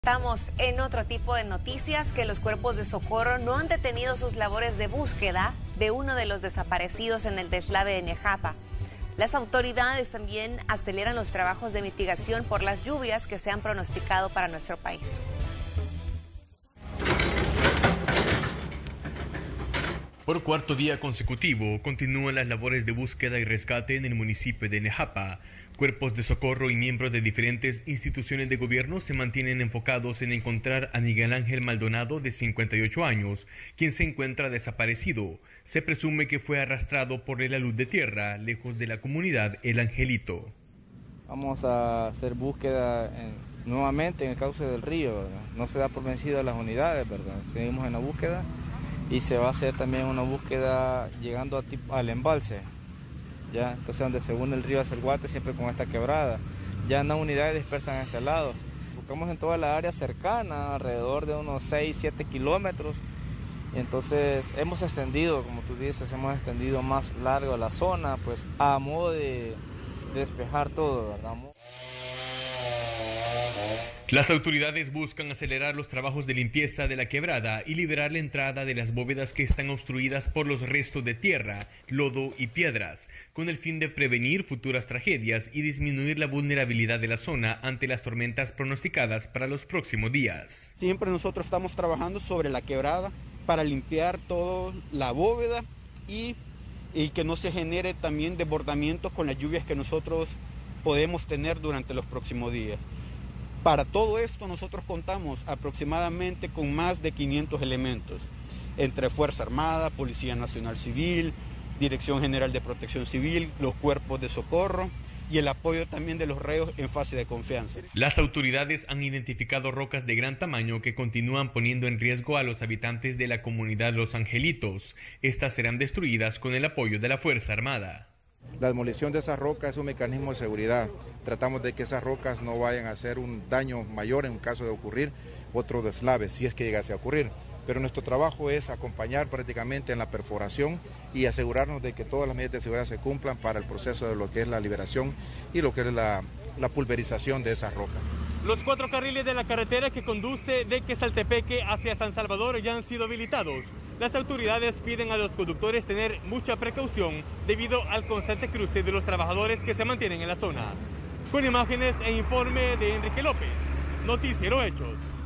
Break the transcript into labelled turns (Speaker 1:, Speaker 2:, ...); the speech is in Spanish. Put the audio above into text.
Speaker 1: Estamos en otro tipo de noticias que los cuerpos de socorro no han detenido sus labores de búsqueda de uno de los desaparecidos en el deslave de Nejapa. Las autoridades también aceleran los trabajos de mitigación por las lluvias que se han pronosticado para nuestro país.
Speaker 2: Por cuarto día consecutivo, continúan las labores de búsqueda y rescate en el municipio de Nejapa. Cuerpos de socorro y miembros de diferentes instituciones de gobierno se mantienen enfocados en encontrar a Miguel Ángel Maldonado, de 58 años, quien se encuentra desaparecido. Se presume que fue arrastrado por la luz de tierra, lejos de la comunidad El Angelito.
Speaker 3: Vamos a hacer búsqueda nuevamente en el cauce del río, ¿verdad? No se da por vencidas las unidades, ¿verdad? Seguimos en la búsqueda y se va a hacer también una búsqueda llegando al embalse. Ya, entonces donde se une el río hacia el Guate, siempre con esta quebrada. Ya no unidades dispersan hacia el lado. Buscamos en toda la área cercana, alrededor de unos 6-7 kilómetros. Y entonces hemos extendido, como tú dices, hemos extendido más largo la zona, pues a modo de despejar todo, ¿verdad?
Speaker 2: Las autoridades buscan acelerar los trabajos de limpieza de la quebrada y liberar la entrada de las bóvedas que están obstruidas por los restos de tierra, lodo y piedras, con el fin de prevenir futuras tragedias y disminuir la vulnerabilidad de la zona ante las tormentas pronosticadas para los próximos días.
Speaker 4: Siempre nosotros estamos trabajando sobre la quebrada para limpiar toda la bóveda y que no se genere también desbordamientos con las lluvias que nosotros podemos tener durante los próximos días. Para todo esto nosotros contamos aproximadamente con más de 500 elementos, entre Fuerza Armada, Policía Nacional Civil, Dirección General de Protección Civil, los cuerpos de socorro y el apoyo también de los reos en fase de confianza.
Speaker 2: Las autoridades han identificado rocas de gran tamaño que continúan poniendo en riesgo a los habitantes de la comunidad Los Angelitos. Estas serán destruidas con el apoyo de la Fuerza Armada.
Speaker 5: La demolición de esas rocas es un mecanismo de seguridad. Tratamos de que esas rocas no vayan a hacer un daño mayor en caso de ocurrir otro deslave, si es que llegase a ocurrir. Pero nuestro trabajo es acompañar prácticamente en la perforación y asegurarnos de que todas las medidas de seguridad se cumplan para el proceso de lo que es la liberación y lo que es la pulverización de esas rocas.
Speaker 2: Los 4 carriles de la carretera que conduce de Quesaltepeque hacia San Salvador ya han sido habilitados. Las autoridades piden a los conductores tener mucha precaución debido al constante cruce de los trabajadores que se mantienen en la zona. Con imágenes e informe de Enrique López, Noticiero Hechos.